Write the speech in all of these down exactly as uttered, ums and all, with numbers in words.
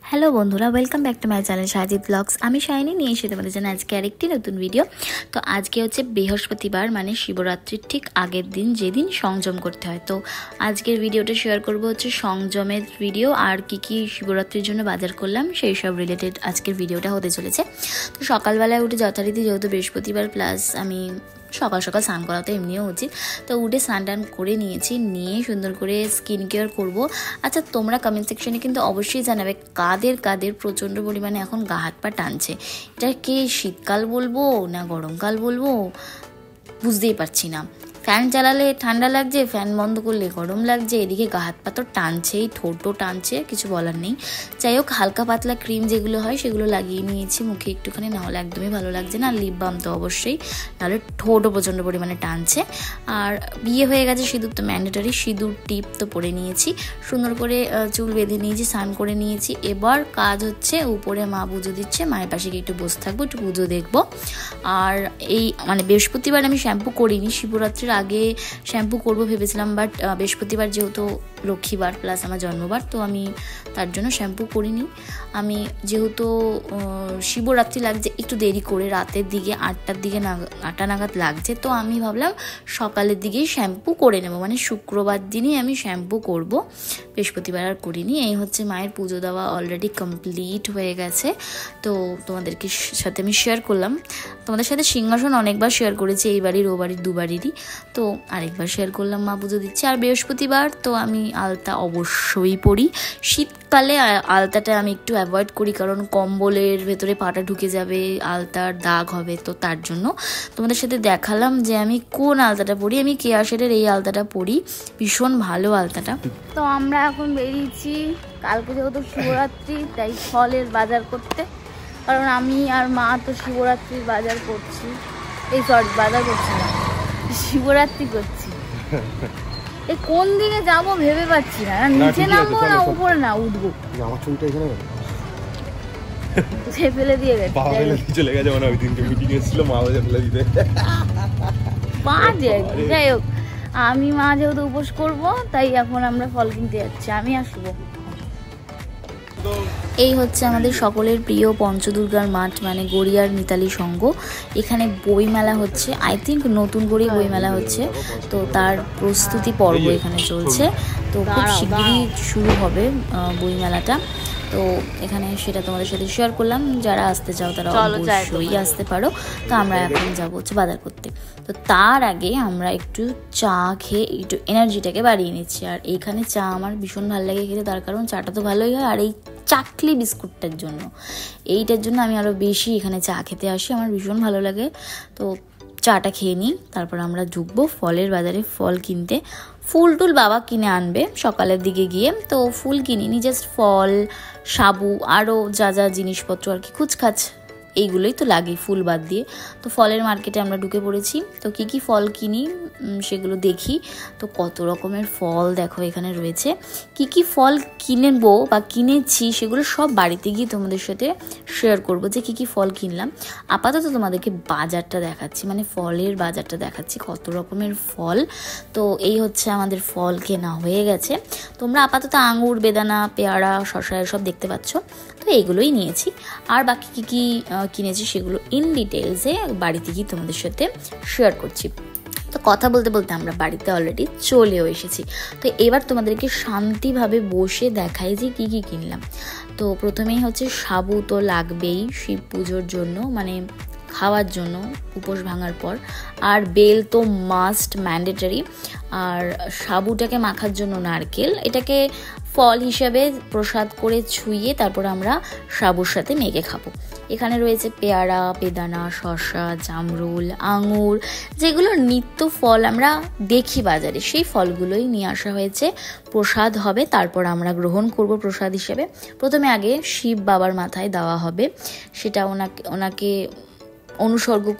Hello বন্ধুরা, welcome back to my channel Sajid vlogs. আমি Shiny নিয়ে এসে তোমাদের জন্য আজকে আরেকটি নতুন ভিডিও। তো আজকে হচ্ছে বৃহস্পতিবার, মানে শিবরাত্রির ঠিক আগের দিন, যেদিন সংযম করতে হয়। তো আজকের ভিডিওটা শেয়ার করব হচ্ছে সংযমের ভিডিও, আর কি কি শিবরাত্রির জন্য বাজার করলাম সেই সব রিলেটেড আজকের ভিডিওটা হতে চলেছে। তো সকালবেলায় উঠে যথারীতি, যেহেতু বৃহস্পতিবার প্লাস আমি সকাল সকাল স্নান করা তো এমনিও উচিত, তো উঠে স্নান টান করে নিয়েছি। নিয়ে সুন্দর করে স্কিন কেয়ার করবো। আচ্ছা, তোমরা কমেন্ট সেকশনে কিন্তু অবশ্যই জানাবে কাদের কাদের প্রচণ্ড পরিমাণে এখন গা হাত পা টানছে। এটা কি শীতকাল বলবো না গরমকাল বলবো বুঝতেই পারছি না। ফ্যান চালালে ঠান্ডা লাগছে, ফ্যান বন্ধ করলে গরম লাগছে, এদিকে গা হাত পা তো টানছেই, ঠোঁটও টানছে, কিছু বলার নেই। যাই হোক, হালকা পাতলা ক্রিম যেগুলো হয় সেগুলো লাগিয়ে নিয়েছি মুখে একটুখানি, নাহলে একদমই ভালো লাগছে না। লিপ বাম তো অবশ্যই, নাহলে ঠোঁটও প্রচণ্ড পরিমাণে টানছে। আর বিয়ে হয়ে গেছে, সিঁদুর তো ম্যান্ডেটরি, সিঁদুর টিপ তো পরে নিয়েছি, সুন্দর করে চুল বেঁধে নিয়েছি, স্নান করে নিয়েছি। এবার কাজ হচ্ছে, উপরে মা পুজো দিচ্ছে, মায়ের পাশে গিয়ে একটু বসে থাকবো, একটু পুজো দেখবো। আর এই মানে বৃহস্পতিবার আমি শ্যাম্পু করিনি, শিবরাত্রির আগে শ্যাম্পু করবো ভেবেছিলাম, বাট বৃহস্পতিবার যেহেতু লক্ষ্মীবার প্লাস আমার জন্মবার, তো আমি তার জন্য শ্যাম্পু করিনি। আমি যেহেতু শিবরাত্রি লাগছে একটু দেরি করে, রাতের দিকে আটটার দিকে নাগাদ আটটা নাগাদ লাগছে, তো আমি ভাবলাম সকালের দিকেই শ্যাম্পু করে নেব, মানে শুক্রবার দিনই আমি শ্যাম্পু করব, বৃহস্পতিবার আর করিনি। এই হচ্ছে মায়ের পুজো দেওয়া অলরেডি কমপ্লিট হয়ে গেছে। তো তোমাদেরকে সাথে আমি শেয়ার করলাম, তোমাদের সাথে সিংহাসন অনেকবার শেয়ার করেছি, এই বাড়ির ও বাড়ির দুবাড়িরই, তো আরেকবার শেয়ার করলাম মা পুজো দিচ্ছে। আর বৃহস্পতিবার তো আমি আলতা অবশ্যই পরি। শীতকালে আলতাটা আমি একটু অ্যাভয়েড করি, কারণ কম্বলের ভেতরে পাটা ঢুকে যাবে, আলতার দাগ হবে, তো তার জন্য তোমাদের সাথে দেখালাম যে আমি কোন আলতাটা পরি। আমি কেয়া শেডের এই আলতাটা পরি, ভীষণ ভালো আলতাটা। তো আমরা এখন বেরিয়েছি, কালকে যেহেতু শিবরাত্রি তাই ফলের বাজার করতে, কারণ আমি আর মা তো শিবরাত্রির বাজার করছি, এই সরি বাজার করছি না, শিবরাত্রি করছি। এই কোন দিকে যাবো ভেবে পাচ্ছি না, নিচে নামবো না উপরে না উঠবো। আমার ছবিটা এখানে ফেলে দিয়ে গেছে, চলে গেছে, মানে ওই দিনকে মিটিং এসেছিল মা বাজার ফেলে দিতে বাজে। যাই হোক, আমি মা যেহেতু উপোস করবো তাই এখন আমরা ফল কিনতে যাচ্ছি, আমি আসবো। এই হচ্ছে আমাদের সকলের প্রিয় পঞ্চদুর্গার মাঠ, মানে গড়িয়ার মিতালি সংঘ। এখানে বইমেলা হচ্ছে, আই থিঙ্ক নতুন করে বইমেলা হচ্ছে, তো তার প্রস্তুতি পর্ব এখানে চলছে। তো খুব শিগগিরই শুরু হবে বইমেলাটা, তো এখানে সেটা তোমাদের সাথে শেয়ার করলাম। যারা আসতে চাও তারা অবশ্যই আসতে পারো। তো আমরা এখন যাবো হচ্ছে বাজার করতে, তো তার আগে আমরা একটু চা খেয়ে একটু এনার্জিটাকে বাড়িয়ে নিচ্ছি। আর এইখানে চা আমার ভীষণ ভালো লাগে খেতে, তার কারণ চাটা তো ভালোই হয়, আর এই চাকলি বিস্কুটটার জন্য, এইটার জন্য আমি আরও বেশি এখানে চা খেতে আসি, আমার ভীষণ ভালো লাগে। তো চাটা খেয়ে নিই, তারপর আমরা ঢুকবো ফলের বাজারে ফল কিনতে। ফুল টুল বাবা কিনে আনবে সকালের দিকে গিয়ে, তো ফুল কিনিনি, জাস্ট ফল, সাবু, আরও যা যা জিনিসপত্র আর কি খুচখাচ এইগুলোই তো লাগে ফুল বাদ দিয়ে। তো ফলের মার্কেটে আমরা ঢুকে পড়েছি, তো কী কী ফল কিনি সেগুলো দেখি। তো কত রকমের ফল দেখো এখানে রয়েছে। কি কি ফল কিনবো বা কিনেছি সেগুলো সব বাড়িতে গিয়ে তোমাদের সাথে শেয়ার করবো, যে কী কী ফল কিনলাম। আপাতত তোমাদেরকে বাজারটা দেখাচ্ছি, মানে ফলের বাজারটা দেখাচ্ছি, কত রকমের ফল। তো এই হচ্ছে আমাদের ফল কেনা হয়ে গেছে। তোমরা আপাতত আঙুর, বেদানা, পেয়ারা, শসা সব দেখতে পাচ্ছ, তো এইগুলোই নিয়েছি। আর বাকি কী কী কিনেছি সেগুলো ইন ডিটেলসে বাড়িতে গিয়ে তোমাদের সাথে শেয়ার করছি। তো কথা বলতে বলতে আমরা বাড়িতে অলরেডি চলেও এসেছি। তো এবার তোমাদেরকে শান্তিভাবে বসে দেখাই যে কী কী কিনলাম। তো প্রথমেই হচ্ছে সাবু তো লাগবেই শিব পুজোর জন্য, মানে খাওয়ার জন্য উপোস ভাঙার পর। আর বেল তো মাস্ট ম্যান্ডেটরি। আর সাবুটাকে মাখার জন্য নারকেল, এটাকে ফল হিসাবে প্রসাদ করে ছুঁয়ে তারপর আমরা সাবুর সাথে মেখে খাবো। এখানে রয়েছে পেয়ারা, বেদানা, শসা, জামরুল, আঙুর, যেগুলো নিত্য ফল আমরা দেখি বাজারে, সেই ফলগুলোই নিয়ে আসা হয়েছে। প্রসাদ হবে, তারপর আমরা গ্রহণ করব প্রসাদ হিসেবে। প্রথমে আগে শিব বাবার মাথায় দেওয়া হবে, সেটা ওনাকে ওনাকে অনুসর্গ করে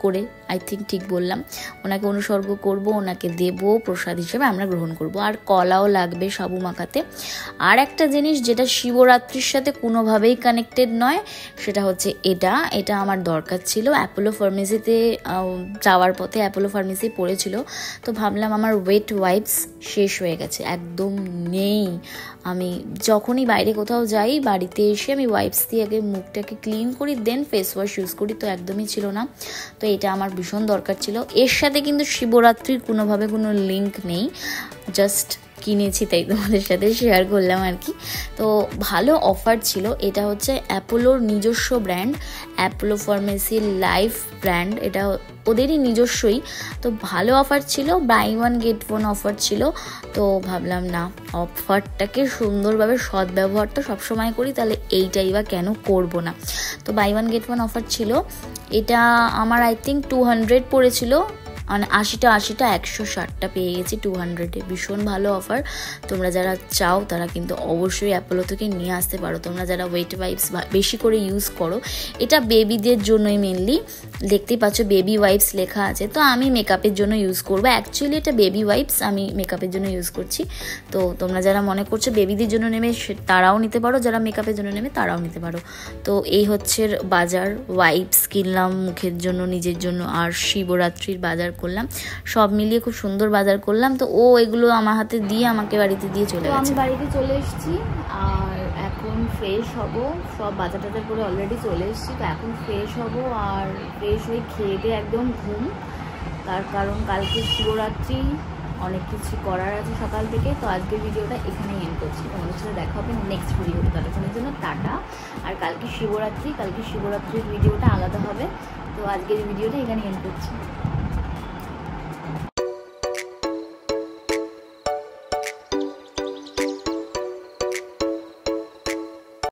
আই থিঙ্ক ঠিক বললাম। ওনাকে অনুসর্গ করব, ওনাকে দেব প্রসাদ হিসেবে, আমরা গ্রহণ করব। আর কলাও লাগবে সাবু মাখাতে। আর একটা জিনিস যেটা শিবরাত্রির সাথে কোনোভাবেই কানেক্টেড নয়, সেটা হচ্ছে এটা এটা আমার দরকার ছিল। অ্যাপোলো ফার্মেসিতে যাওয়ার পথে অ্যাপোলো ফার্মেসি পড়েছিল, তো ভাবলাম আমার ওয়েট ওয়াইপস শেষ হয়ে গেছে, একদম নেই। আমি যখনই বাইরে কোথাও যাই, বাড়িতে এসে আমি ওয়াইপস দিয়ে আগে মুখটাকে ক্লিন করি, দেন ফেস ওয়াশ ইউজ করি, তো একদমই ছিল না। তো এটা আমার ভীষণ দরকার ছিল। এর সাথে কিন্তু শিবরাত্রির কোনোভাবে কোনো লিঙ্ক নেই, জাস্ট কিনেছি তাই তোমাদের সাথে শেয়ার করলাম আর কি। তো ভালো অফার ছিল। এটা হচ্ছে অ্যাপোলোর নিজস্ব ব্র্যান্ড, অ্যাপোলো ফার্মেসির লাইফ ব্র্যান্ড, এটা ওদেরই নিজস্বই। তো ভালো অফার ছিল, buy one get one offer ছিল। তো ভাবলাম না, অফারটাকে সুন্দরভাবে সদ্ব্যবহার তো সবসময় করি, তাহলে এইটাই বা কেন করব না। তো buy one get one offer ছিল। এটা আমার আই থিঙ্ক টু হান্ড্রেড পড়েছিল, মানে আশিটা আশিটা একশো ষাটটা পেয়ে গেছি টু হান্ড্রেডে। ভীষণ ভালো অফার। তোমরা যারা চাও তারা কিন্তু অবশ্যই অ্যাপোলো থেকে নিয়ে আসতে পারো। তোমরা যারা ওয়েট ওয়াইপস বেশি করে ইউজ করো, এটা বেবিদের জন্যই মেনলি, দেখতেই পাচ্ছ বেবি ওয়াইপস লেখা আছে। তো আমি মেকআপের জন্য ইউজ করবো, অ্যাকচুয়ালি এটা বেবি ওয়াইপস, আমি মেকআপের জন্য ইউজ করছি। তো তোমরা যারা মনে করছো বেবিদের জন্য নেবে তারাও নিতে পারো, যারা মেকআপের জন্য নেবে তারাও নিতে পারো। তো এই হচ্ছে বাজার, ওয়াইপস কিনলাম মুখের জন্য, নিজের জন্য, আর শিবরাত্রির বাজার করলাম। সব মিলিয়ে খুব সুন্দর বাজার করলাম। তো ও এগুলো আমার হাতে দিয়ে আমাকে বাড়িতে দিয়ে চলে গেছে। আমি বাড়িতে চলে এসেছি আর এখন ফ্রেশ হব। সব বাজার টাজার করে অলরেডি চলে এসেছি। তো এখন ফ্রেশ হব আর ফ্রেশ হয়ে খেয়ে দিয়ে একদম ঘুম। তার কারণ কালকে শিবরাত্রি, অনেক কিছু করার আছে সকাল থেকে। তো আজকের ভিডিওটা এখানেই এন্ড করছি। তোমাদের সাথে দেখা হবে নেক্সট ভিডিওতে। ততক্ষণের জন্য টাটা। আর কালকে শিবরাত্রি, কালকে শিবরাত্রির ভিডিওটা আলাদা হবে। তো আজকের ভিডিওটা এখানে এন্ড করছি।